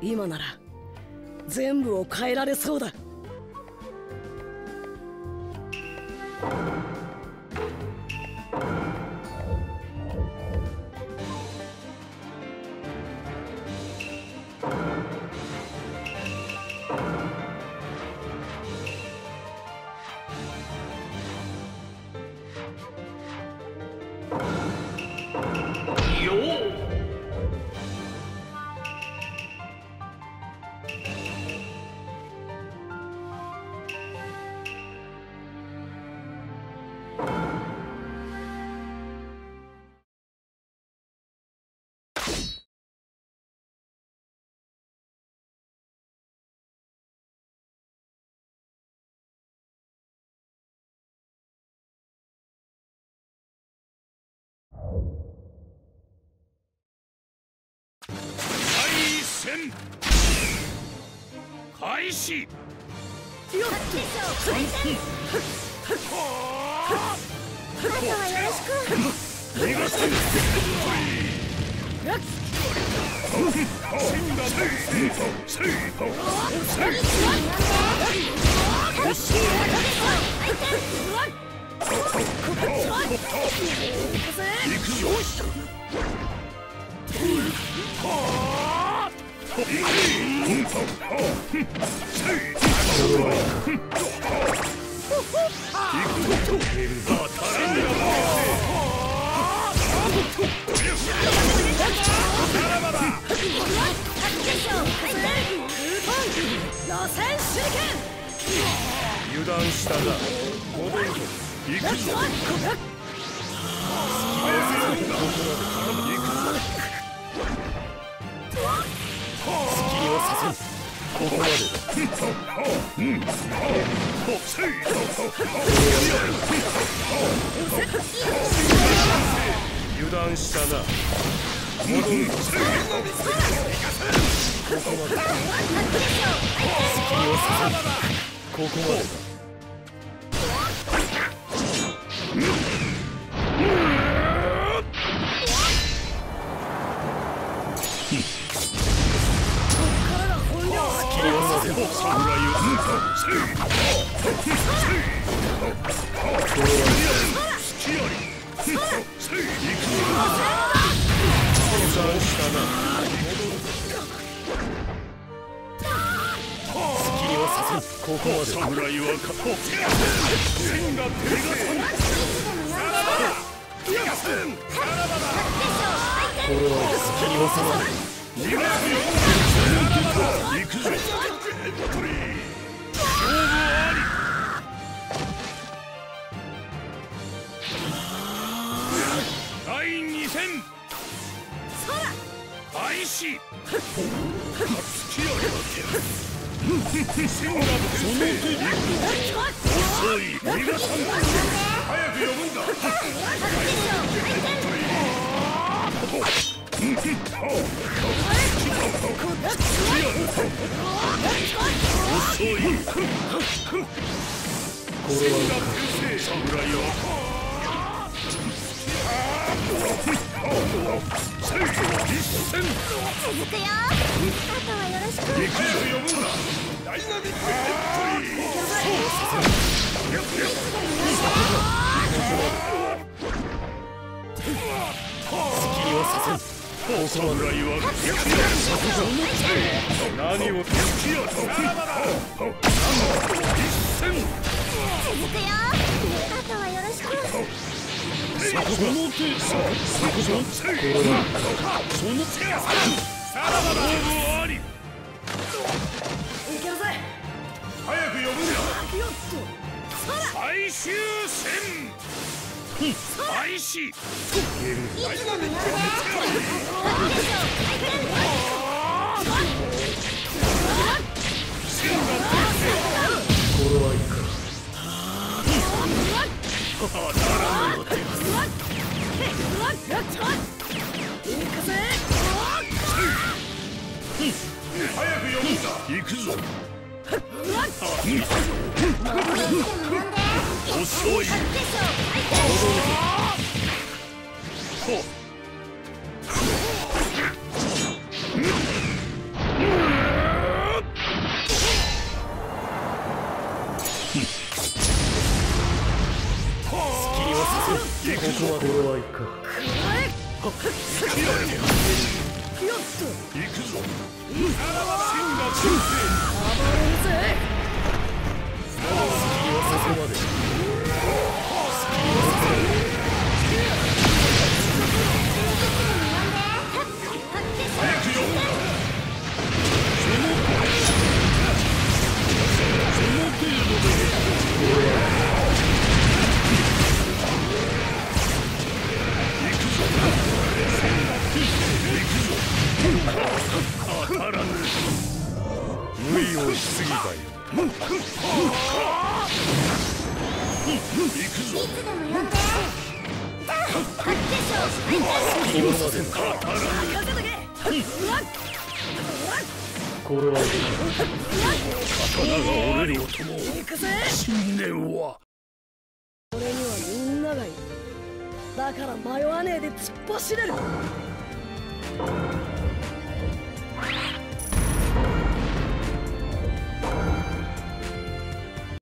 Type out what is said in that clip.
今なら全部を変えられそうだ。 開始。 よっとあとはよろしく。 逃がせん。油断したな。戻るぞ。行くぞ。 隙をさせん。 ここまでだ。油断したな。戻るぞ。ここまでだ。 隙をさせん。 ここまでだ。ここまで侍は剣が手がこれは隙に収まる。逃がすよ。行くぜ。勝負あり。第2戦開始。隙ありは戦がその手に遅い。逃がさん。早く呼ぶんだ。遅い。これは侍は一戦。 続くよ。あとはよろしく。 行くよ。呼ぶんだ。ダイナミックヘッドリー。 隙をさせん。 お侍は何を突きやと。一戦。 続くよ。あとはよろしく。 その手。さらばだ。勝負あり。 いけるぜ。 早く呼ぶんだ。 よっと最終戦開始。これはいかん。早く呼ぶんだ。行くぞ。遅い。 よっと行くぞ。真が中世。 暴れるぜ。 スキーをさせまで。当たらぬ。無理をしすぎたよ。行くぞ。 いつでも呼んで。 今まで当たらぬ。 任せとけ。 これは刀が折れる音も。 行くぜ。 信念は俺にはみんながいる。だから迷わねえで突っ走れる。